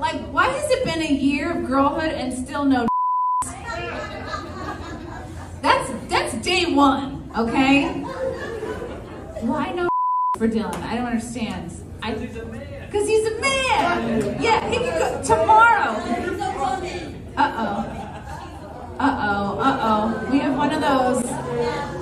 Like, why has it been a year of girlhood and still no? That's day one, okay? Why no for Dylan? I don't understand. Because he's a man. Because he's a man. Yeah, he can go tomorrow. Uh-oh. Uh-oh. Uh-oh. We have one of those.